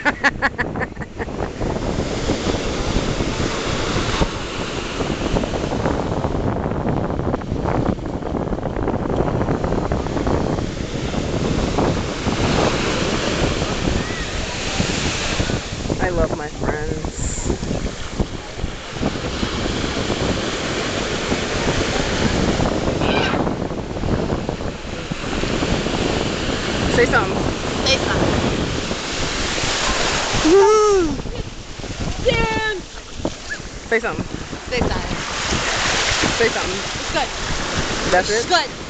I love my friends. Say something. Say something. Dan! Say something. Say something. Say something. It's good. That's It's it? good.